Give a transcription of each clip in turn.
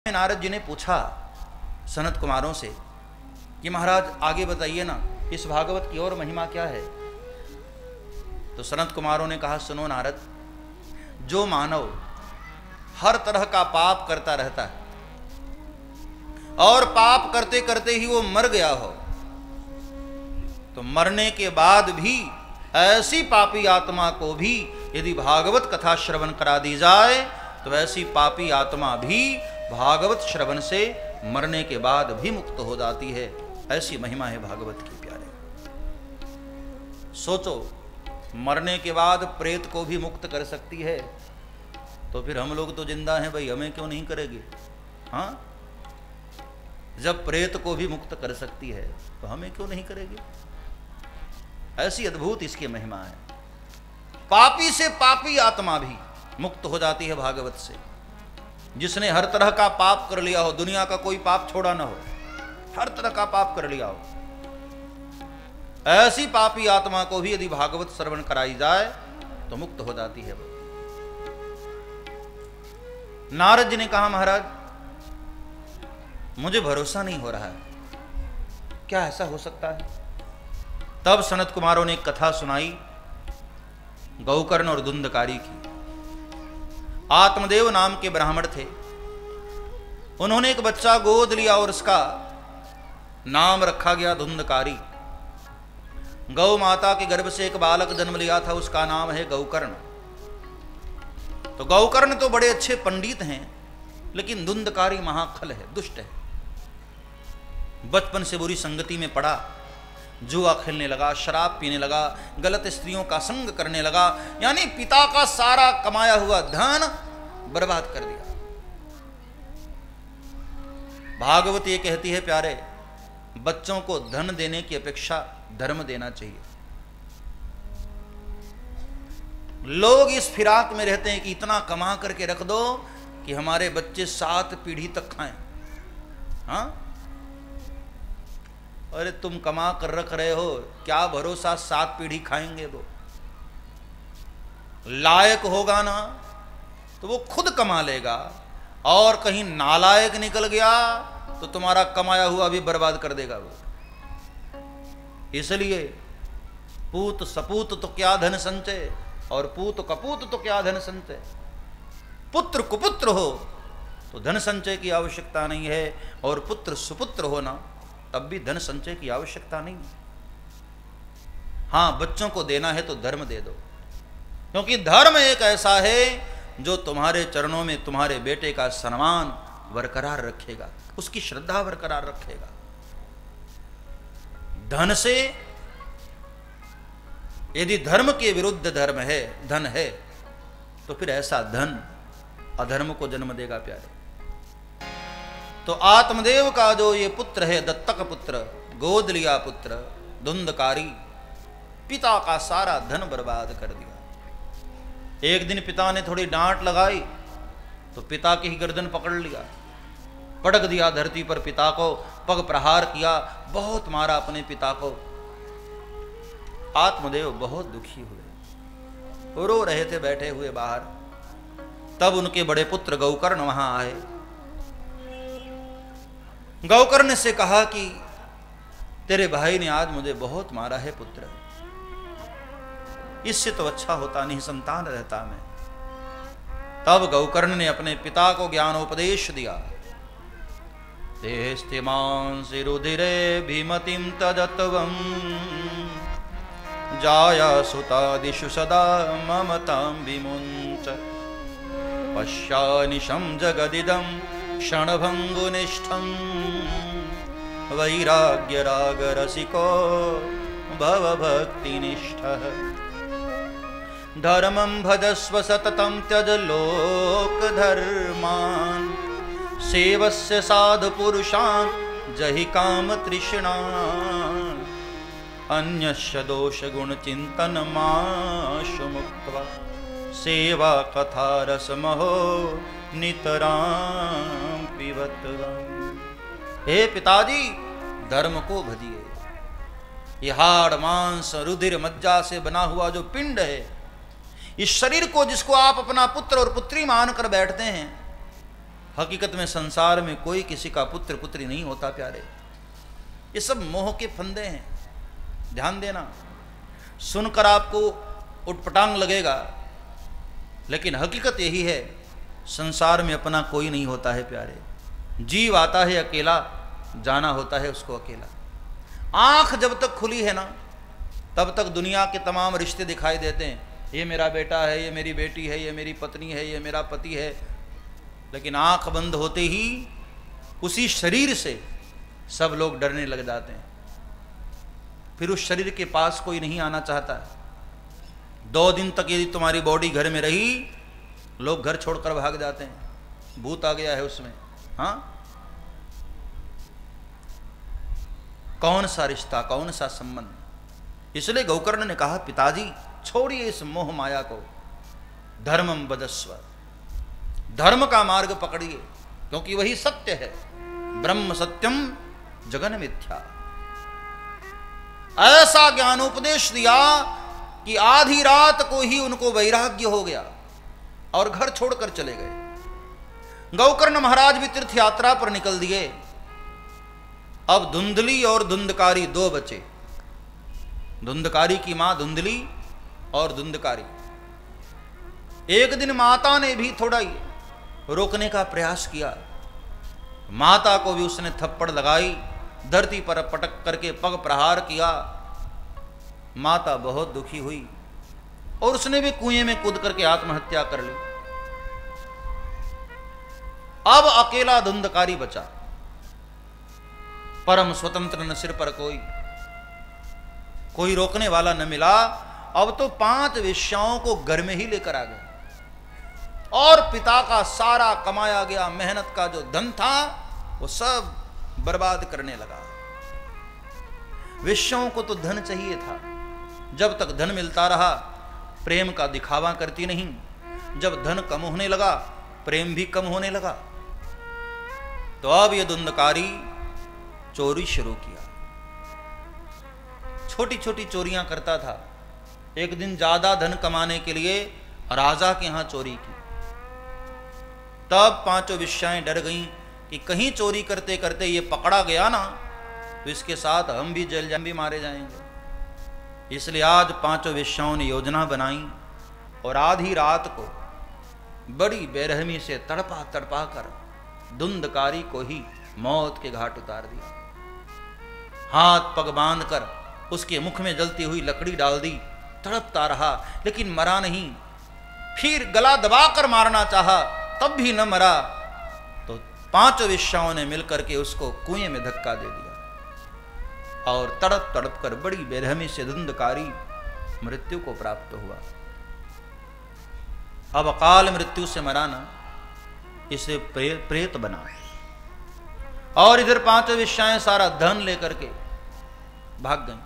नारद जी ने पूछा सनत कुमारों से कि महाराज आगे बताइए ना, इस भागवत की और महिमा क्या है। तो सनत कुमारों ने कहा, सुनो नारद, जो मानव हर तरह का पाप करता रहता है और पाप करते करते ही वो मर गया हो, तो मरने के बाद भी ऐसी पापी आत्मा को भी यदि भागवत कथा श्रवण करा दी जाए तो ऐसी पापी आत्मा भी भागवत श्रवण से मरने के बाद भी मुक्त हो जाती है। ऐसी महिमा है भागवत की प्यारे। सोचो, मरने के बाद प्रेत को भी मुक्त कर सकती है, तो फिर हम लोग तो जिंदा हैं भाई, हमें क्यों नहीं करेगी? हाँ, जब प्रेत को भी मुक्त कर सकती है तो हमें क्यों नहीं करेगी? ऐसी अद्भुत इसकी महिमा है। पापी से पापी आत्मा भी मुक्त हो जाती है भागवत से। जिसने हर तरह का पाप कर लिया हो, दुनिया का कोई पाप छोड़ा ना हो, हर तरह का पाप कर लिया हो, ऐसी पापी आत्मा को भी यदि भागवत श्रवण कराई जाए तो मुक्त हो जाती है। नारद जी ने कहा, महाराज मुझे भरोसा नहीं हो रहा है, क्या ऐसा हो सकता है? तब सनत कुमारों ने एक कथा सुनाई गौकर्ण और धुंधकारी की। आत्मदेव नाम के ब्राह्मण थे, उन्होंने एक बच्चा गोद लिया और उसका नाम रखा गया धुंधकारी। गौ माता के गर्भ से एक बालक जन्म लिया था, उसका नाम है गौकर्ण। तो गौकर्ण तो बड़े अच्छे पंडित हैं, लेकिन धुंधकारी महाखल है, दुष्ट है। बचपन से बुरी संगति में पड़ा, जुआ खेलने लगा, शराब पीने लगा, गलत स्त्रियों का संग करने लगा, यानी पिता का सारा कमाया हुआ धन बर्बाद कर दिया। भागवत ये कहती है प्यारे, बच्चों को धन देने की अपेक्षा धर्म देना चाहिए। लोग इस फिराक में रहते हैं कि इतना कमा करके रख दो कि हमारे बच्चे 7 पीढ़ी तक खाएं। हाँ, अरे तुम कमा कर रख रहे हो, क्या भरोसा 7 पीढ़ी खाएंगे? वो लायक होगा ना तो वो खुद कमा लेगा, और कहीं नालायक निकल गया तो तुम्हारा कमाया हुआ भी बर्बाद कर देगा वो। इसलिए पूत सपूत तो क्या धन संचय, और पूत कपूत तो क्या धन संचय। पुत्र कुपुत्र हो तो धन संचय की आवश्यकता नहीं है, और पुत्र सुपुत्र हो ना तब भी धन संचय की आवश्यकता नहीं। हां, बच्चों को देना है तो धर्म दे दो, क्योंकि धर्म एक ऐसा है जो तुम्हारे चरणों में तुम्हारे बेटे का सम्मान बरकरार रखेगा, उसकी श्रद्धा बरकरार रखेगा। धन से यदि धर्म के विरुद्ध धर्म है, धन है, तो फिर ऐसा धन अधर्म को जन्म देगा प्यारे। तो आत्मदेव का जो ये पुत्र है, दत्तक पुत्र, गोद लिया पुत्र धुंधकारी, पिता का सारा धन बर्बाद कर दिया। एक दिन पिता ने थोड़ी डांट लगाई तो पिता की ही गर्दन पकड़ लिया, पटक दिया धरती पर पिता को, पग प्रहार किया, बहुत मारा अपने पिता को। आत्मदेव बहुत दुखी हुए, रो रहे थे बैठे हुए बाहर। तब उनके बड़े पुत्र गौकर्ण वहां आए। गौकर्ण से कहा कि तेरे भाई ने आज मुझे बहुत मारा है पुत्र, इससे तो अच्छा होता नहीं संतान रहता मैं। तब गौकर्ण ने अपने पिता को ज्ञानोपदेश दिया। देहस्तिमांसि रुधिरे भीमतिं तदत्वं जाया सुतादिषु सदा ममतां विमुञ्च पश्यानिशं जगदिदं क्षणभङ्गुनिष्ठं वैराग्यरागरसिको भवभक्तिनिष्ठः धर्मं भजस्व सततं त्यज लोकधर्मान् सेवस्य साधुपुरुषान् जहि कामतृष्णान् अन्यस्य दोषगुणचिन्तनमाशु मुक्त्वा सेवा कथा रसमहो नितरां पिबत्वा। हे पिताजी, धर्म को भजिए। ये हाड़ मांस रुधिर मज्जा से बना हुआ जो पिंड है, इस शरीर को जिसको आप अपना पुत्र और पुत्री मानकर बैठते हैं, हकीकत में संसार में कोई किसी का पुत्र पुत्री नहीं होता प्यारे। ये सब मोह के फंदे हैं, ध्यान देना। सुनकर आपको उटपटांग लगेगा, लेकिन हकीकत यही है, संसार में अपना कोई नहीं होता है प्यारे। जीव आता है अकेला, जाना होता है उसको अकेला। आंख जब तक खुली है ना, तब तक दुनिया के तमाम रिश्ते दिखाई देते हैं। ये मेरा बेटा है, ये मेरी बेटी है, ये मेरी पत्नी है, ये मेरा पति है। लेकिन आंख बंद होते ही उसी शरीर से सब लोग डरने लग जाते हैं। फिर उस शरीर के पास कोई नहीं आना चाहता। 2 दिन तक यदि तुम्हारी बॉडी घर में रही, लोग घर छोड़कर भाग जाते हैं, भूत आ गया है उसमें। हाँ, कौन सा रिश्ता, कौन सा संबंध। इसलिए गौकर्ण ने कहा, पिताजी छोड़िए इस मोह माया को, धर्मम बदस्व, धर्म का मार्ग पकड़िए, क्योंकि वही सत्य है। ब्रह्म सत्यम जगन मिथ्या। ऐसा ज्ञानोपदेश दिया कि आधी रात को ही उनको वैराग्य हो गया और घर छोड़कर चले गए। गौकर्ण महाराज भी तीर्थ यात्रा पर निकल दिए। अब धुंधली और धुंधकारी 2 बचे। धुंधकारी की मां धुंधली और धुंधकारी। एक दिन माता ने भी थोड़ा रोकने का प्रयास किया। माता को भी उसने थप्पड़ लगाई, धरती पर पटक करके पग प्रहार किया। माता बहुत दुखी हुई और उसने भी कुएं में कूद करके आत्महत्या कर ली। अब अकेला धुंधकारी बचा, परम स्वतंत्र, न सिर पर कोई रोकने वाला न मिला। अब तो 5 वेश्याओं को घर में ही लेकर आ गए और पिता का सारा कमाया गया मेहनत का जो धन था वो सब बर्बाद करने लगा। वेश्याओं को तो धन चाहिए था। जब तक धन मिलता रहा, प्रेम का दिखावा करती नहीं। जब धन कम होने लगा, प्रेम भी कम होने लगा। तो अब ये धुंधकारी चोरी शुरू किया। छोटी छोटी चोरियां करता था। एक दिन ज्यादा धन कमाने के लिए राजा के यहां चोरी की। तब 5 वेश्याएं डर गईं कि कहीं चोरी करते करते ये पकड़ा गया ना, तो इसके साथ हम भी जेल भी मारे जाएंगे। इसलिए आज 5 वेश्याओं ने योजना बनाई और आधी रात को बड़ी बेरहमी से तड़पा तड़पा कर धुंधकारी को ही मौत के घाट उतार दिया। हाथ पग बांध कर उसके मुख में जलती हुई लकड़ी डाल दी। तड़पता रहा लेकिन मरा नहीं। फिर गला दबाकर मारना चाहा, तब भी न मरा। तो 5 वेश्याओं ने मिलकर के उसको कुएं में धक्का दे दिया और तड़प तड़प कर बड़ी बेरहमी से धुंधकारी मृत्यु को प्राप्त हुआ। अब अकाल मृत्यु से मरा ना, इसे प्रेत बना। और इधर 5 वेश्याएं सारा धन लेकर के भाग गईं।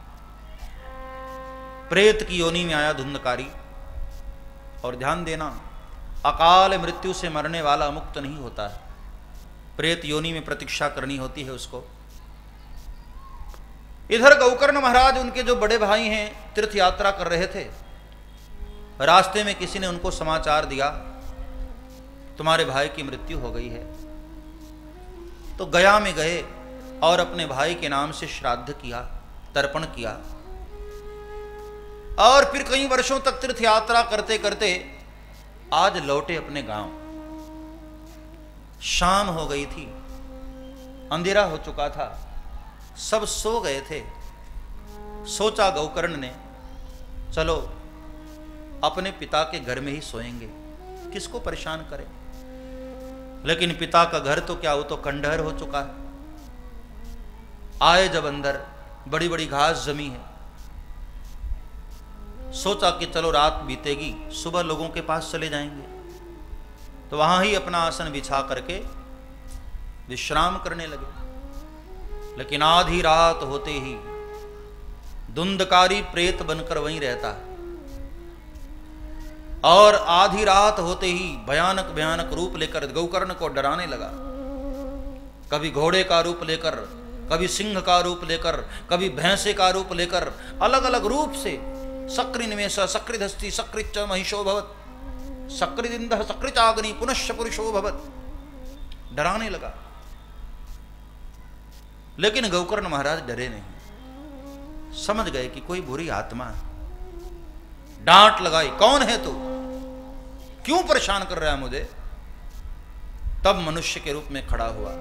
प्रेत की योनि में आया धुंधकारी। और ध्यान देना, अकाल मृत्यु से मरने वाला मुक्त नहीं होता है। प्रेत योनि में प्रतीक्षा करनी होती है उसको। इधर गौकर्ण महाराज, उनके जो बड़े भाई हैं, तीर्थ यात्रा कर रहे थे। रास्ते में किसी ने उनको समाचार दिया, तुम्हारे भाई की मृत्यु हो गई है। तो गया में गए और अपने भाई के नाम से श्राद्ध किया, तर्पण किया। और फिर कई वर्षों तक तीर्थ यात्रा करते करते आज लौटे अपने गांव। शाम हो गई थी, अंधेरा हो चुका था, सब सो गए थे। सोचा गौकर्ण ने, चलो अपने पिता के घर में ही सोएंगे, किसको परेशान करें। लेकिन पिता का घर तो क्या, वो तो खंडहर हो चुका है। आए जब अंदर, बड़ी बड़ी घास जमी है। सोचा कि चलो रात बीतेगी, सुबह लोगों के पास चले जाएंगे। तो वहां ही अपना आसन बिछा करके विश्राम करने लगे। लेकिन आधी रात होते ही धुंधकारी प्रेत बनकर वहीं रहता है। और आधी रात होते ही भयानक भयानक रूप लेकर गौकर्ण को डराने लगा। कभी घोड़े का रूप लेकर, कभी सिंह का रूप लेकर, कभी भैंसे का रूप लेकर, अलग अलग रूप से सक्रिनिवेश सक्रिधस्ति सक्रिच महिषो भवत, सक्रिदिंदः सक्रिचाग्नि पुनश्च पुरुषो भवत। डराने लगा। लेकिन गोकर्ण महाराज डरे नहीं, समझ गए कि कोई बुरी आत्मा है। डांट लगाई, कौन है तू, क्यों परेशान कर रहा है मुझे। तब मनुष्य के रूप में खड़ा हुआ,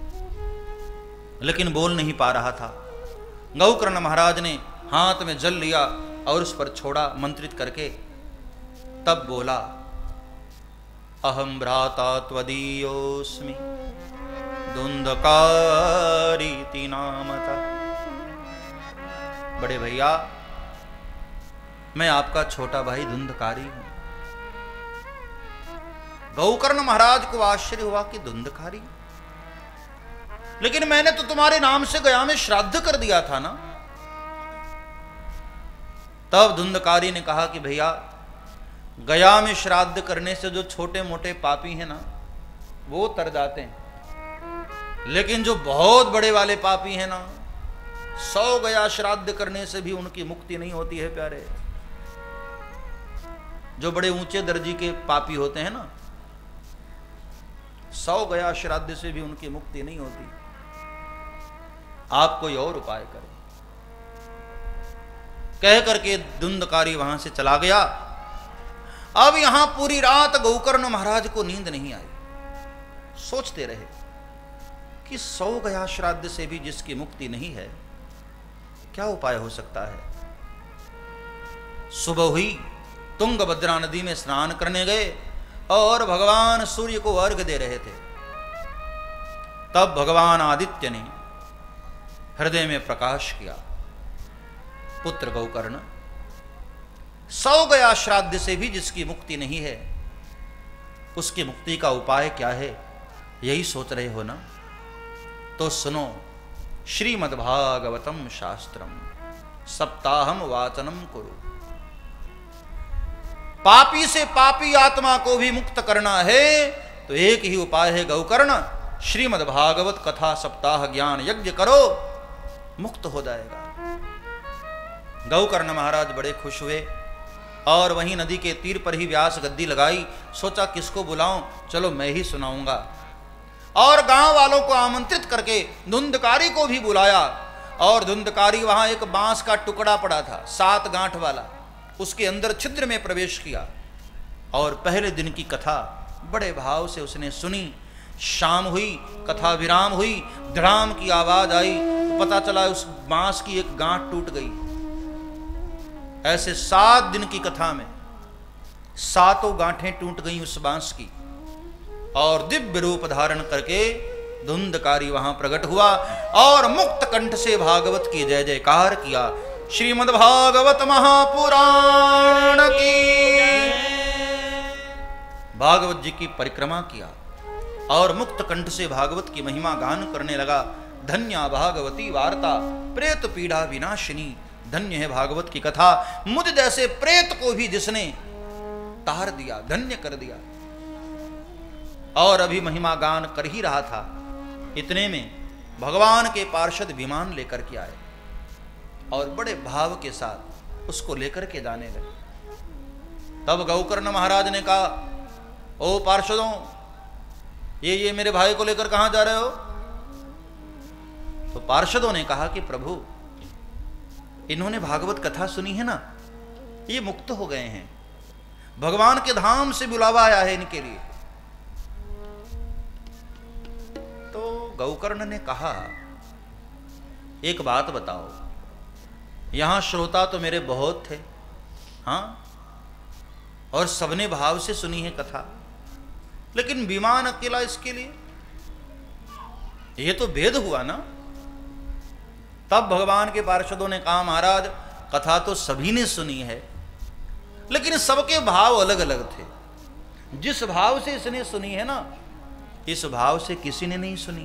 लेकिन बोल नहीं पा रहा था। गोकर्ण महाराज ने हाथ में जल लिया और उस पर छोड़ा मंत्रित करके। तब बोला, अहम भ्राता त्वदीयोस्मि धुंधकारीति नामता। बड़े भैया, मैं आपका छोटा भाई धुंधकारी हूं। गोकर्ण महाराज को आश्चर्य हुआ कि धुंधकारी, लेकिन मैंने तो तुम्हारे नाम से गया में श्राद्ध कर दिया था ना। तब धुंधकारी ने कहा कि भैया, गया में श्राद्ध करने से जो छोटे मोटे पापी हैं ना, वो तर जाते हैं, लेकिन जो बहुत बड़े वाले पापी हैं ना, 100 गया श्राद्ध करने से भी उनकी मुक्ति नहीं होती है प्यारे। जो बड़े ऊंचे दर्जे के पापी होते हैं ना, 100 गया श्राद्ध से भी उनकी मुक्ति नहीं होती। आप कोई और उपाय करें। कह करके धुंधकारी वहां से चला गया। अब यहां पूरी रात गोकर्ण महाराज को नींद नहीं आई। सोचते रहे कि 100 गया श्राद्ध से भी जिसकी मुक्ति नहीं है, क्या उपाय हो सकता है। सुबह हुई, तुंगभद्रा नदी में स्नान करने गए और भगवान सूर्य को अर्घ्य दे रहे थे। तब भगवान आदित्य ने हृदय में प्रकाश किया, पुत्र गोकर्ण, 100 गया श्राद्ध से भी जिसकी मुक्ति नहीं है, उसकी मुक्ति का उपाय क्या है, यही सोच रहे हो ना। तो सुनो, श्रीमद्भागवतम शास्त्रम सप्ताहम वाचनम कुरु। पापी से पापी आत्मा को भी मुक्त करना है तो एक ही उपाय है गोकर्ण, श्रीमद्भागवत कथा सप्ताह ज्ञान यज्ञ करो, मुक्त हो जाएगा। गोकर्ण महाराज बड़े खुश हुए और वहीं नदी के तीर पर ही व्यास गद्दी लगाई। सोचा किसको बुलाऊं, चलो मैं ही सुनाऊंगा। और गांव वालों को आमंत्रित करके धुंधकारी को भी बुलाया। और धुंधकारी वहां एक बांस का टुकड़ा पड़ा था 7 गांठ वाला, उसके अंदर छिद्र में प्रवेश किया और पहले दिन की कथा बड़े भाव से उसने सुनी। शाम हुई, कथा विराम हुई, धड़ाम की आवाज आई, तो पता चला उस बांस की एक गांठ टूट गई। ऐसे 7 दिन की कथा में 7 गांठें टूट गई उस बांस की। और दिव्य रूप धारण करके धुंधकारी वहां प्रकट हुआ और मुक्त कंठ से भागवत की जय जयकार किया। श्रीमद्भागवत महापुराण की, भागवत जी की परिक्रमा किया और मुक्त कंठ से भागवत की महिमा गान करने लगा। धन्या भागवती वार्ता प्रेत पीड़ा विनाशिनी। धन्य है भागवत की कथा, मुझ जैसे प्रेत को भी जिसने तार दिया, धन्य कर दिया। और अभी महिमा गान कर ही रहा था, इतने में भगवान के पार्षद विमान लेकर के आए और बड़े भाव के साथ उसको लेकर के जाने लगे। तब गोकर्ण महाराज ने कहा, ओ पार्षदों, ये मेरे भाई को लेकर कहां जा रहे हो। तो पार्षदों ने कहा कि प्रभु, इन्होंने भागवत कथा सुनी है ना, ये मुक्त हो गए हैं, भगवान के धाम से बुलावा आया है इनके लिए। तो गोकर्ण ने कहा, एक बात बताओ, यहां श्रोता तो मेरे बहुत थे, हाँ, और सबने भाव से सुनी है कथा, लेकिन विमान अकेला इसके लिए, ये तो भेद हुआ ना। तब भगवान के पार्षदों ने कहा, महाराज कथा तो सभी ने सुनी है, लेकिन सबके भाव अलग अलग थे। जिस भाव से इसने सुनी है ना, इस भाव से किसी ने नहीं सुनी।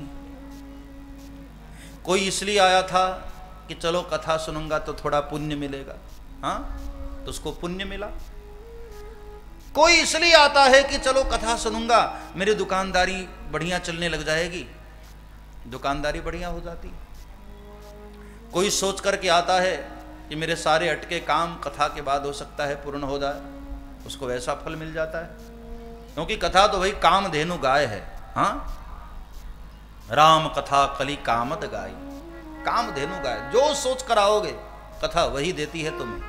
कोई इसलिए आया था कि चलो कथा सुनूंगा तो थोड़ा पुण्य मिलेगा, हाँ, तो उसको पुण्य मिला। कोई इसलिए आता है कि चलो कथा सुनूंगा, मेरी दुकानदारी बढ़िया चलने लग जाएगी, दुकानदारी बढ़िया हो जाती। कोई सोच करके आता है कि मेरे सारे अटके काम कथा के बाद हो सकता है पूर्ण हो जाए, उसको वैसा फल मिल जाता है। क्योंकि कथा तो भाई कामधेनु गाय है, हाँ, राम कथा कली कामत गाई, काम धेनु गाय, जो सोच कर आओगे कथा वही देती है तुम्हें।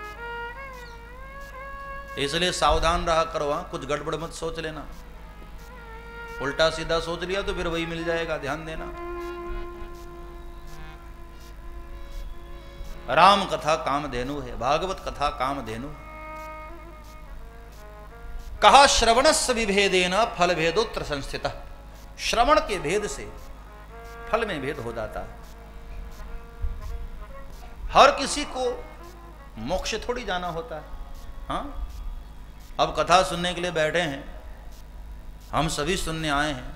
इसलिए सावधान रहा करो, कुछ गड़बड़ मत सोच लेना, उल्टा सीधा सोच लिया तो फिर वही मिल जाएगा, ध्यान देना। राम कथा काम धेनु है, भागवत कथा काम धेनु। कहा श्रवणस्य विभेदेन फल भेदोत्र संस्थितः, श्रवण के भेद से फल में भेद हो जाता है। हर किसी को मोक्ष थोड़ी जाना होता है। हाँ, अब कथा सुनने के लिए बैठे हैं, हम सभी सुनने आए हैं।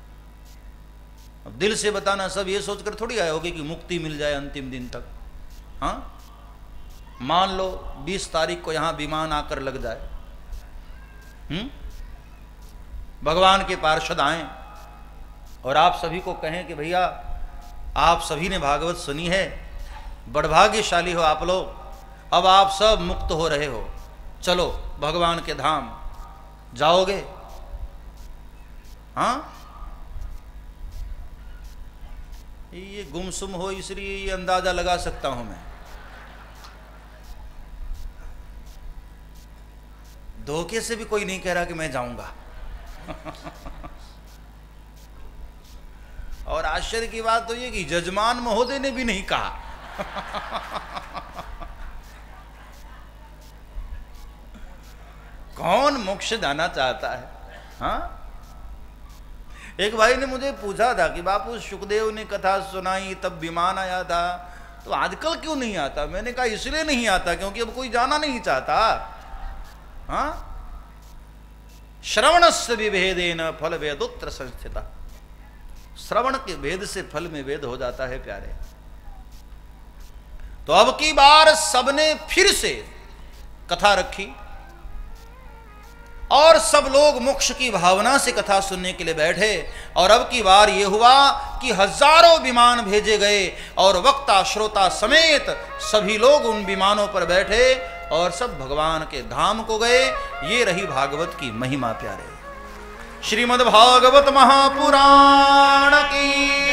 अब दिल से बताना सब ये सोचकर थोड़ी आए होगे कि मुक्ति मिल जाए अंतिम दिन तक। हाँ, मान लो 20 तारीख को यहां विमान आकर लग जाए, भगवान के पार्षद आए और आप सभी को कहें कि भैया आप सभी ने भागवत सुनी है, बड़भाग्यशाली हो आप लोग, अब आप सब मुक्त हो रहे हो, चलो भगवान के धाम जाओगे। हाँ, ये गुमसुम हो इसलिए ये अंदाजा लगा सकता हूं मैं, धोखे से भी कोई नहीं कह रहा कि मैं जाऊंगा। और आश्चर्य की बात तो ये कि जजमान महोदय ने भी नहीं कहा। कौन मोक्ष जाना चाहता है? हाँ, एक भाई ने मुझे पूछा था कि बापू सुखदेव ने कथा सुनाई तब विमान आया था, तो आजकल क्यों नहीं आता? मैंने कहा इसलिए नहीं आता क्योंकि अब कोई जाना नहीं चाहता। हाँ, श्रवणस्य विभेदेन फल भेदोत्र संस्थितः, श्रवण के भेद से फल में भेद हो जाता है प्यारे। तो अब की बार सबने फिर से कथा रखी और सब लोग मोक्ष की भावना से कथा सुनने के लिए बैठे। और अब की बार ये हुआ कि हजारों विमान भेजे गए और वक्ता श्रोता समेत सभी लोग उन विमानों पर बैठे और सब भगवान के धाम को गए। ये रही भागवत की महिमा प्यारे। श्रीमद् भागवत महापुराण की